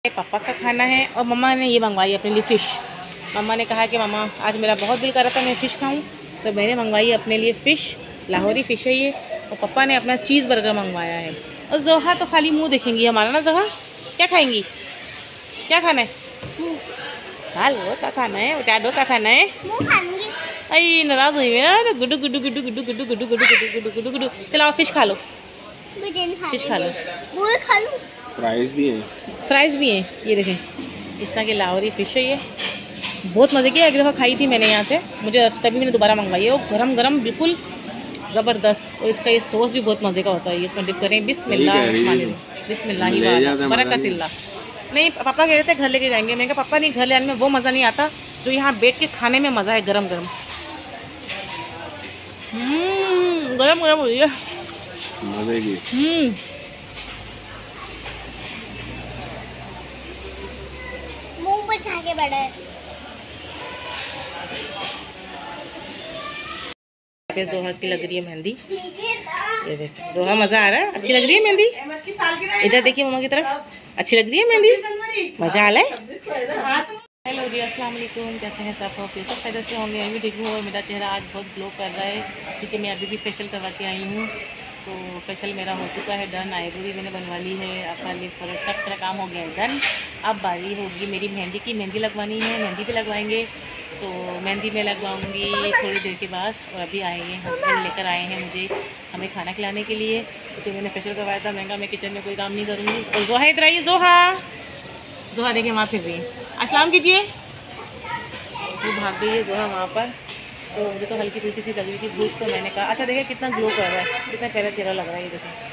पापा का खाना है और मम्मा ने ये मंगवाई अपने लिए फ़िश। मम्मा ने कहा कि मम्मा आज मेरा बहुत दिल कर रहा था मैं फ़िश खाऊं, तो मैंने मंगवाई अपने लिए फ़िश। लाहौरी फ़िश है ये। और पापा ने अपना चीज़ बर्गर मंगवाया है। और जोहा तो खाली मुंह देखेंगी हमारा ना। जोहा क्या खाएंगी? क्या खाना है? खा लो, क्या खाना है? बता दो क्या खाना है? अरे नाराज़ हुई है। गुड्डू गुड्डू गुड्डू गुड्डू गुड्डू गुड्डू गुड्डू गुड्डू गुड्डू गुड्डू। चलो फ़िश खा लो, फ़िश खा लो। फ्राइज भी है, फ्राइज़ भी हैं। ये देखें, इस तरह की लाहौरी फ़िश है ये। बहुत मज़े की। एक दफ़ा खाई थी मैंने यहाँ से, मुझे तभी मैंने दोबारा मंगवाई है। वो गरम गरम बिल्कुल ज़बरदस्त। और इसका ये सॉस भी बहुत मज़े का होता है। इसमें डिप करें बिस्मिल्लाह बिस्मिल्लाह बरकतिल्लाह। नहीं, पापा कह रहे थे घर लेके जाएंगे। मैंने कहा पापा नहीं, घर ले आने में वो मज़ा नहीं आता जो यहाँ बैठ के खाने में मज़ा है। गरम गरम गरम गरम हो रही है, मजे की। मुंह पर खा के बड़ा है। जोहा की लग रही है मेहंदी। ये देखिए जोहा, मज़ा आ रहा है। अच्छी लग रही है मेहंदी। इधर देखिए मम्मा की तरफ, अच्छी लग रही है मेहंदी। मज़ा आ रहा है। हेलो जी, अस्सलाम वालेकुम। कैसे हैं सब? आप सब खैरियत से होंगे। मैं भी ठीक हूँ और मेरा चेहरा आज बहुत ग्लो कर रहा है क्योंकि मैं अभी भी फेशियल करवा के आई हूँ। तो फेशियल मेरा हो चुका है डन। आईब्रो भी मैंने बनवा ली है। अपना लिप पर सब तरह काम हो गया है डन। अब बारी होगी मेरी मेहंदी की। मेहंदी लगवानी है, मेहंदी भी लगवाएंगे। तो मेहंदी मैं लगवाऊंगी थोड़ी देर के बाद। और अभी आएंगे हस्बैंड, लेकर आए हैं मुझे हमें खाना खिलाने के लिए क्योंकि मैंने फेशियल करवाया था। महंगा मैं किचन में कोई काम नहीं करूँगी। और जोहा इधर आइए। जोहा, जोहा देखिए वहाँ फिर रही है। अस्सलाम कीजिए। वो भाग गई है जोहा वहाँ पर। तो मुझे तो हल्की फुल्की सी लग रही थी भूख, तो मैंने कहा अच्छा देखिए कितना ग्लो कर रहा है, कितना प्यारा चेहरा लग रहा है ये देखिए।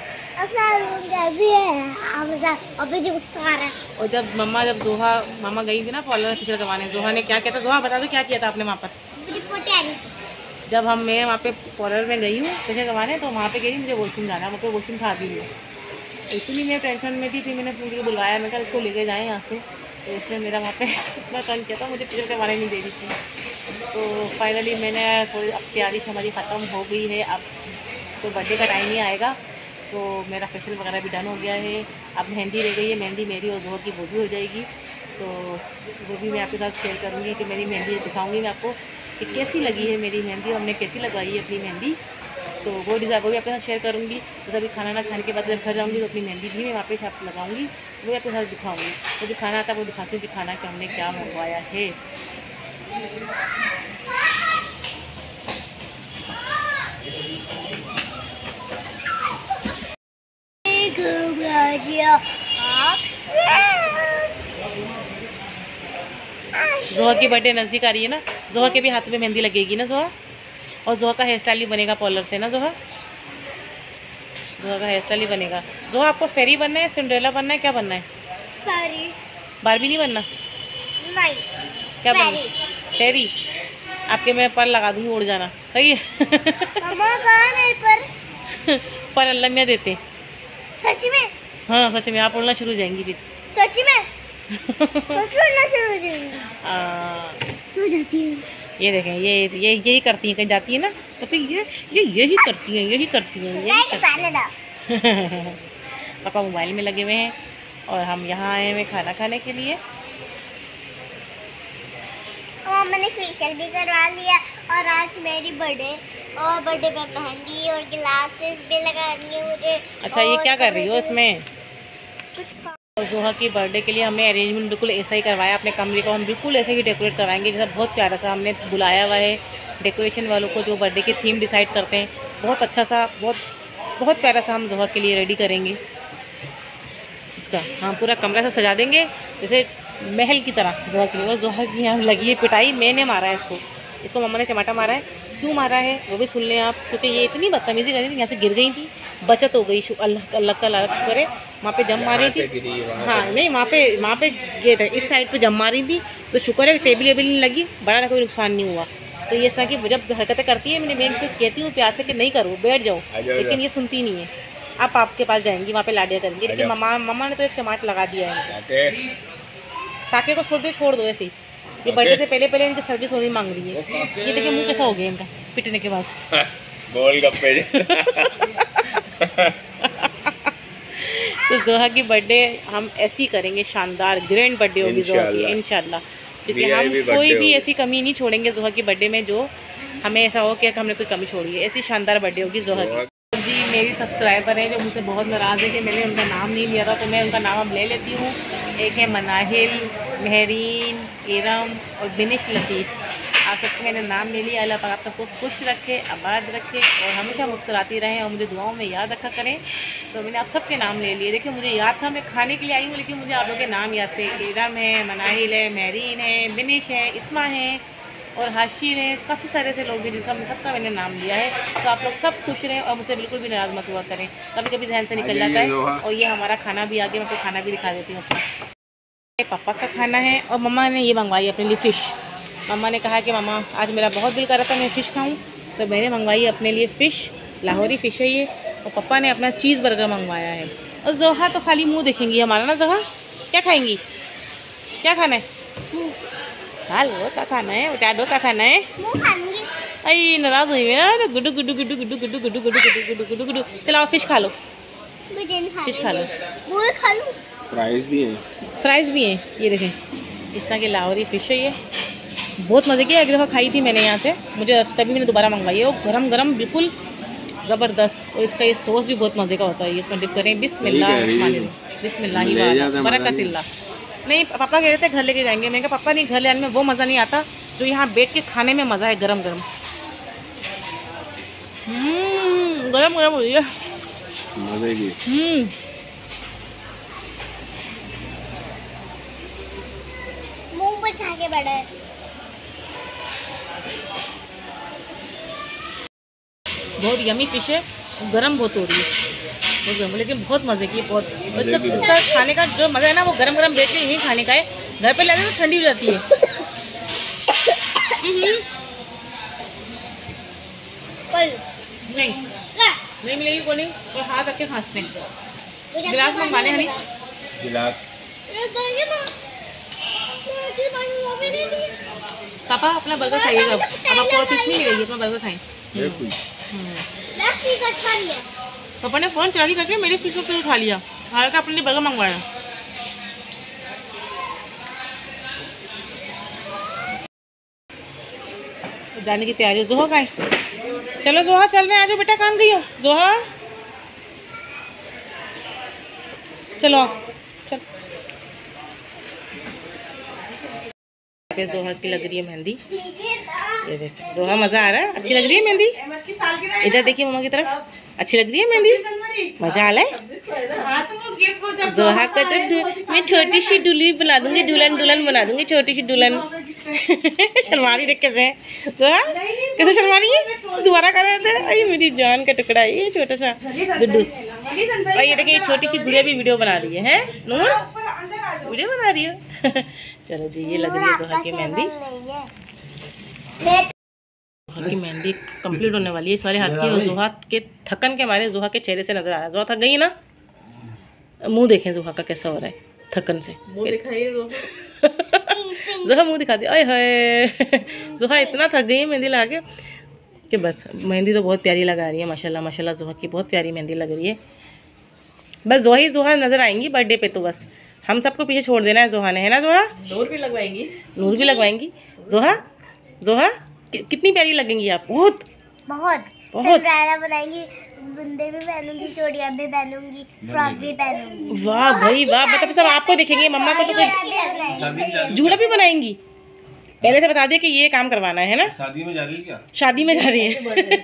और जब मामा गई थी ना पार्लर फेशियल करवाने, जोहा ने क्या किया था? जोहा बता दो क्या किया था आपने वहाँ पर? जब मैं वहाँ पे पार्लर में गई हूँ फेशियल करवाने, तो वहाँ पे गई मुझे वॉशरूम जाना, मुझे वॉशरूम खा दी है। इतनी मैं टेंशन में थी, फिर मैंने मुझे बुलवाया, मैं कहा इसको लेके जाएँ यहाँ से। तो इसने मेरा वहाँ पे इतना तंग किया था, मुझे फेशियल करवाने नहीं दे रही थी। तो फाइनली मैंने थोड़ी, अब तैयारी हमारी ख़त्म हो गई है। अब तो बर्थडे का टाइम ही आएगा, तो मेरा फेशियल वगैरह भी डन हो गया है। अब मेहंदी रह गई है, मेहंदी मेरी और जोहर की वो भी हो जाएगी। तो वो भी मैं आपके साथ शेयर करूँगी कि मेरी मेहंदी दिखाऊँगी मैं आपको कि कैसी लगी है मेरी मेहंदी, और हमने कैसी लगवाई है अपनी मेहंदी। तो वो डिज़ाइन वो भी आपके साथ शेयर करूँगी। तो अभी खाना ना खाने के बाद जब घर जाऊँगी तो अपनी मेहंदी भी मैं वापस आप लगाऊँगी, वो आपके साथ दिखाऊँगी। तो जो खाना आता है वो दिखाती हूँ कि खाना कि हमने क्या मंगवाया है। जोहा की बर्थडे नज़दीक आ रही है ना, जोहा के भी हाथ में मेहंदी लगेगी ना जोहा। और जोहा का हेयर स्टाइल ही बनेगा पार्लर से ना जोहा, जोहा का हेयर स्टाइल ही बनेगा। जोहा आपको फेरी बनना है, सिंड्रेला बनना है, क्या बनना है? फेरी। बारबी नहीं बनना? नहीं, क्या बनना? फेरी। आपके मैं पर लगा दूँगी, उड़ जाना। सही है। मम्मा कहाँ है मेरे पर? पर अल्लाह मियाँ देते। सच में? हाँ सच में, आप उड़ना शुरू हो जाएंगी फिर। सच में? सच में उड़ना शुरू हो जाएंगी। सो जाती है। ये देखें, ये यही करती हैं, कहीं जाती है ना तो फिर ये यही करती हैं, यही करती हैं, यही करती हैं। पापा मोबाइल में लगे हुए हैं और हम यहाँ आए हुए खाना खाने के लिए। और मैंने फेशियल भी करवा लिया और आज मेरी बर्थडे, और बर्थडे पे मेहंदी और ग्लासेस भी लगानी है मुझे। अच्छा, ये क्या कर रही हो इसमें? कुछ और जोहा की बर्थडे के लिए हमने अरेंजमेंट बिल्कुल ऐसा ही करवाया। अपने कमरे को हम बिल्कुल ऐसे ही डेकोरेट करवाएंगे जैसा बहुत प्यारा सा हमने बुलाया हुआ है डेकोरेशन वालों को, जो बर्थडे की थीम डिसाइड करते हैं। बहुत अच्छा सा, बहुत प्यारा सा हम जोहा के लिए रेडी करेंगे इसका। हाँ, पूरा कमरा से सजा देंगे जैसे महल की तरह जोहा के लिए। और जोहा की यहाँ लगी है पिटाई, मैंने मारा है इसको मम्मा ने चमाटा मारा है। क्यों मारा है वो भी सुन लें आप, क्योंकि ये इतनी बदतमीजी कर रही थी, यहाँ से गिर गई थी, बचत हो गई। अल्लाह का लालच करे। वहाँ पे जम मारी थी। हाँ नहीं, वहाँ पे ये था, इस साइड पे जम मारी थी, तो शुक्र है टेबल वेबल नहीं लगी, बड़ा कोई नुकसान नहीं हुआ। तो ये इस तरह की जब हरकतें करती है, मैं इनको कहती हूँ प्यार से कि नहीं करो, बैठ जाओ, लेकिन ये सुनती नहीं है। आप आपके पास जाएंगी, वहाँ पे लाडिया करेंगी, लेकिन मम्मा ने तो एक चमाट लगा दिया है। ताकि को छोड़ दो ऐसे ही। ये बर्थडे से पहले इनकी सर्विस होनी मांग रही है। ये देखिए मुंह कैसा हो गया इनका पिटने के बाद। गोलगप्पे। तो जोहा की बर्थडे हम ऐसी करेंगे, शानदार ग्रैंड बर्थडे होगी जोहा की इंशाल्लाह, क्योंकि हम कोई भी ऐसी कमी नहीं छोड़ेंगे जोहा की बर्थडे में जो हमें ऐसा हो कि हमने कोई कमी छोड़ी है। ऐसी शानदार बर्थडे होगी जोहा की। जी मेरी सब्सक्राइबर है जो मुझसे बहुत नाराज़ है कि मैंने उनका नाम नहीं लिया था, तो मैं उनका नाम अब ले लेती हूँ। एक है मनाहिल, महरीन, इरम और बिनिश लतीफ़। आप सबको मैंने नाम ले लिया। अल्लाह पाक आप सबको खुश रखे, आबाद रखे और हमेशा मुस्कुराती रहें और मुझे दुआओं में याद रखा करें। तो मैंने आप सबके नाम ले लिए। देखिए मुझे याद था, मैं खाने के लिए आई हूँ, लेकिन मुझे आप लोगों के नाम याद थे। इरम है, मनाहिल है, महरीन है, बिनिश है, इस्मा है और हाशिर है। काफ़ी सारे ऐसे लोग हैं जिनका सबका मैंने नाम लिया है। तो आप लोग सब खुश रहें और मुझसे बिल्कुल भी नाराज़ मत हुआ करें। कभी कभी जहन से निकल जाता है। और ये हमारा खाना भी आ गया, मैं आपको खाना भी दिखा देती हूँ अपना। पापा का खाना है और मम्मा ने ये मंगवाई अपने लिए फ़िश। मम्मा ने कहा कि मम्मा आज मेरा बहुत दिल कर रहा था मैं फ़िश खाऊं, तो मैंने मंगवाई अपने लिए फ़िश। लाहौरी फ़िश है ये। और पापा ने अपना चीज़ बर्गर मंगवाया है। और जोहा तो खाली मुंह देखेंगी हमारा ना। जोहा क्या खाएंगी, क्या खाना है? खा लो, क्या खाना है बता दो, क्या खाना है? अरे नाराज़ हुई है, गुड्डू गुड्डू गुड्डू गुड्डू गुड्डू गुड्डू गुड्डू गुड्डू गुड्डू गुड्डू। चलो फ़िश खा लो, फ़िश खा लो। फ्राइज़ भी हैं, फ्राइज़ भी हैं। ये देखें इस तरह की लाहौरी फ़िश है ये। बहुत मज़े की। एक दफ़ा खाई थी मैंने यहाँ से, मुझे तभी मैंने दोबारा मंगवाई है। वो गरम गरम बिल्कुल ज़बरदस्त। और इसका ये सॉस भी बहुत मज़े का होता है। इसमें डिप करें बिस्मिल्लाह बिस्मिल्लाह बरकतिल्लाह। नहीं पापा कह रहे थे घर लेके जाएंगे। मैंने कहा पापा नहीं, घर ले आने में वो मज़ा नहीं आता जो यहाँ बैठ के खाने में मज़ा है। गरम गरम गरम गरम हो रही है, मज़े की। मुंह पर खा के बड़ा है। बहुत यमी फिश है, गरम बहुत हो रही है, बहुत गर्म, लेकिन बहुत मज़े की। बहुत इसका खाने का जो मज़ा है ना वो गरम गरम बैठ के यहीं खाने का है। घर पे लाते तो ठंडी हो जाती है। नहीं मिलेगी कोल्ड ड्रिंक। और हाथ रख के खांसते हैं। गिलास मंगवाने हैं नहीं, गिलास पापा अपना बर्गर खाइएगा। अब आपको और फिश नहीं मिलेगी, अपना बर्गर खाएं। पापा ने फ़ोन चोरी करके मेरी फिश को उठा लिया, हालांकि अपने लिए बर्गर मंगवाया। जाने की तैयारी। जोहा खाए, चलो जोहा चल रहे हैं, आजो बेटा काम गई हो। जोहा चलो चल। जोहा की लग रही है मेहंदी। ये देखो जोहा, मज़ा आ रहा है, अच्छी लग रही है मेहंदी। इधर देखिए मम्मा की तरफ, अच्छी लग रही है मेहंदी, मज़ा आ रहा है। जोहा का तो मैं छोटी सी दुल्ही बना दूंगी, दुल्हन दुल्हन बना दूंगी, छोटी सी दुल्हन। शर्मा रही देख कैसे जोहा, कैसे शर्मा रही है, दोबारा कर रहे थे। अरे मेरी जान का टुकड़ा है ये छोटा सा गुड्डू। और ये देखिए छोटी सी गुड़िया भी वीडियो बना रही है नूर, वीडियो बना रही है। चलो जी, ये लग रही है जोहा की मेहंदी। जोहा की मेहंदी कंप्लीट होने वाली है इस वाले हाथ की। और जोहा के थकन के मारे जोहा के चेहरे से नजर आ रहा है। जोहा थक गई ना, मुंह देखें जोहा का कैसा हो रहा है थकन से। मुंह दिखाइए जोहा, मुंह दिखा दिया। अरे हाय जोहा इतना थक गई है मेहंदी लगा के कि बस। मेहंदी तो बहुत प्यारी लगा रही है माशाल्लाह माशाल्लाह। जोहा की बहुत प्यारी मेहंदी लग रही है। बस जोहा नज़र आएंगी बर्थडे पे, तो बस हम सबको पीछे छोड़ देना है जोहा ने, है ना जोहा? नूर भी लगवाएंगी, नूर भी लगवाएंगी। जोहा जोहा कितनी प्यारी लगेंगी आप, बहुत बहुत बहुत बनाएंगी, बुंदे भी पहनूंगी, चूड़ियां भी पहनूंगी, फ्रॉक भी पहनूंगी। वाह भाई वाह, मतलब सब आपको देखेंगे, मम्मा को तो कोई झूला भी बनाएंगी। पहले से बता दिया कि ये काम करवाना है ना। शादी में जा रही है क्या? शादी में जा रही है।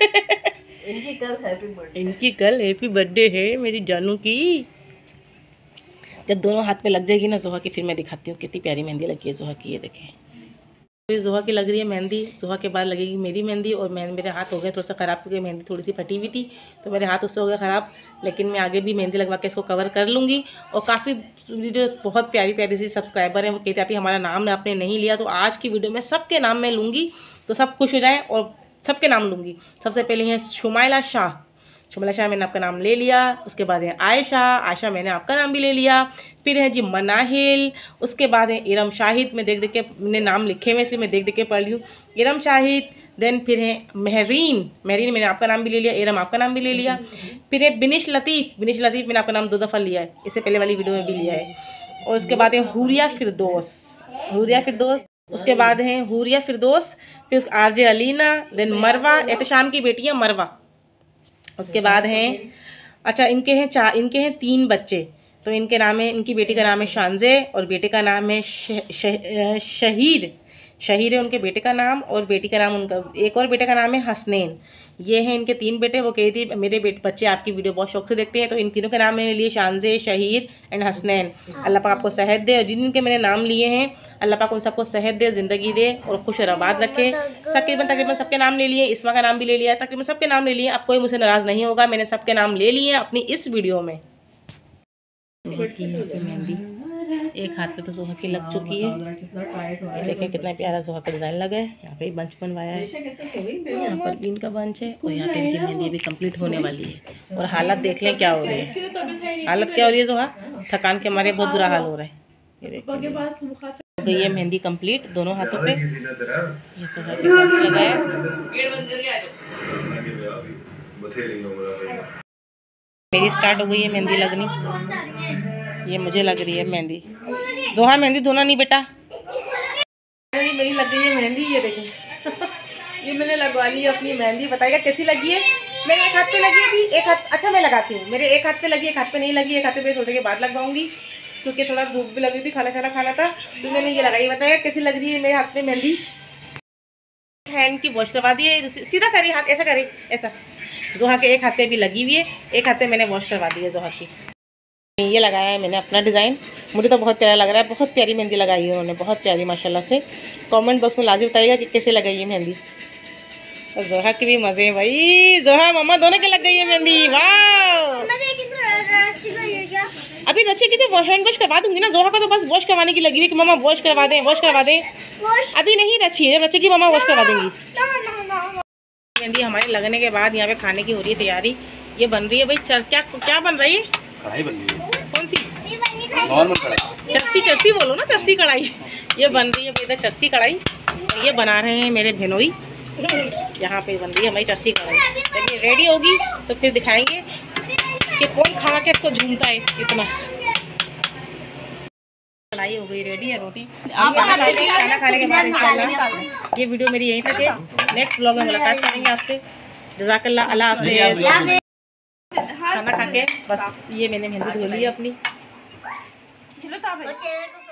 इनकी कल हैप्पी बर्थडे है मेरी जानू की। जब दोनों हाथ में लग जाएगी ना जोहा की, फिर मैं दिखाती हूँ कितनी प्यारी मेहंदी लगी है जोहा की। ये देखें, तो जोहा की लग रही है मेहंदी। जोहा के बाद लगेगी मेरी मेहंदी। और मेरे हाथ हो गए थोड़ा सा ख़राब, क्योंकि मेहंदी थोड़ी सी फटी हुई थी, तो मेरे हाथ उससे हो गया ख़राब। लेकिन मैं आगे भी मेहंदी लगवा के इसको कवर कर लूँगी। और काफ़ी जो बहुत प्यारी प्यारी सी सब्सक्राइबर हैं वो कहते हैं अभी हमारा नाम आपने नहीं लिया, तो आज की वीडियो में सबके नाम मैं लूँगी, तो सब खुश हो जाएँ और सबके नाम लूँगी। सबसे पहले हैं शुमाइला शाह, शुमाइला शाह मैंने आपका नाम ले लिया। उसके बाद है आयशा, आयशा मैंने आपका नाम भी ले लिया। फिर है जी मनाहिल। उसके बाद है इरम शाहिद। मैं देख देख के मैंने नाम लिखे हुए इसलिए मैं देख देख के पढ़ रही हूँ। इरम शाहिद, देन फिर है महरीन, महरीन मैंने आपका नाम भी ले लिया, एरम आपका नाम भी ले लिया। फिर है बिनिश लतीफ़, बिनिश लतीफ़ मैंने आपका नाम 2 दफ़ा लिया है, इससे पहले वाली वीडियो में भी लिया है। और उसके बाद है हुरिया फिरदौस, हुरिया फिरदौस। उसके बाद है हुरिया फिरदौस, फिर RJ अलीना, देन मरवा, एहतशाम की बेटी है मरवा। उसके बाद हैं, अच्छा इनके हैं 3 बच्चे, तो इनके नाम है, इनकी बेटी का नाम है शानजे और बेटे का नाम है शहीर, शहीर है उनके बेटे का नाम, और बेटी का नाम उनका एक और बेटे का नाम है हसनैन। ये हैं इनके 3 बेटे। वो कही थी मेरे बच्चे आपकी वीडियो बहुत शौक से देखते हैं, तो इन तीनों के नाम मैंने लिए शानजे, शहीर एंड हसनैन। अल्लाह पाक आपको सेहत दे, और जिनके मैंने नाम लिए हैं अल्लाह पाक उन सबको सेहत दे, ज़िंदगी दे और खुश और आबाद रखे। तकरीबन सबके नाम ले लिए, इसमा का नाम भी ले लिया, तकरीबन सबके नाम ले लिए। अब कोई मुझसे नाराज़ नहीं होगा, मैंने सबके नाम ले लिए अपनी इस वीडियो में। मेहंदी एक हाथ पे तो जोहा की लग चुकी है, देखिए कितना प्यारा जोहा का डिज़ाइन लगा है। यहाँ पे बंच बनवाया है, यहाँ पर भी इनका बंच है, और यहाँ पे इनकी मेहंदी भी कंप्लीट होने वाली है। और हालत देख लें क्या हो रही है, हालत क्या हो रही है जोहा, थकान के मारे बहुत बुरा हाल हो रहा है। ये देखिए हो गई है मेहंदी कंप्लीट दोनों हाथों पे। ये जोहा के बंच लगाया, मेरी स्टार्ट हो गई है मेहंदी लगनी। ये मुझे लग रही है मेहंदी, जोहा मेहंदी धोना नहीं बेटा। मेरी लग गई है मेहंदी, ये देखो ये मैंने लगवा ली है अपनी मेहंदी। बताइएगा कैसी लगी है। मेरे एक हाथ पे लगी है, भी एक हाथ, अच्छा मैं लगाती हूँ, मेरे एक हाथ पे लगी, एक हाथ पे नहीं लगी, एक हाथ पे थोड़े के बाद लगवाऊंगी क्योंकि थोड़ा भूख भी लग रही थी, खाना खाना था, तो मैंने ये लगाई। बताइए कैसी लग रही है मेरे हाथ पे मेहंदी। हैंड की वॉश करवा दी है, सीधा करिए हाथ, ऐसा करिए, ऐसा। जोहा के एक हाथ पे भी लगी हुई है, एक हाथ पे मैंने वॉश करवा दी है जोहा की। ये लगाया है मैंने अपना डिज़ाइन, मुझे तो बहुत प्यारा लग रहा है, बहुत प्यारी मेहंदी लगाई है उन्होंने, बहुत प्यारी माशाल्लाह से। कमेंट बॉक्स में लाजिम बताइएगा कि कैसे लगाई है मेहंदी। और जोहा की भी मज़े हैं भाई, जोहा मम्मा दोनों के लग गई है मेहंदी, वाह। अभी रची की तो हैंड वॉश करवा दूंगी ना, जोहा का तो बस वॉश करवाने की लगी हुई कि मम्मा वॉश करवा दें, वॉश करवा दें। अभी नहीं रची है, जब रचेगी मम्मा वॉश करवा देंगी। मेहंदी हमारे लगने के बाद यहाँ पे खाने की हो रही है तैयारी। ये बन रही है भाई, क्या बन रही है, कढ़ाई बन रही है। कौन सी, नॉर्मल कढ़ाई, चरसी बोलो ना, चरसी कढ़ाई। ये बन रही है भाई इधर चरसी कढ़ाई, और ये बना रहे हैं मेरे भेनोई। यहाँ पे बन रही है हमारी चरसी कढ़ाई। जब ये रेडी होगी तो फिर दिखाएंगे कि कौन खा के इसको झूमता है इतना। कढ़ाई हो गई रेडी है, रोटी खाना खाने के बाद इंशाल्लाह ये वीडियो मेरी यहीं तक है। नेक्स्ट ब्लॉग में मुलाकात करेंगे आपसे। जज़ाकल्लाह, अल्लाह हाफ़िज़। खाना खा के बस ये मैंने मेहंदी धो ली है अपनी।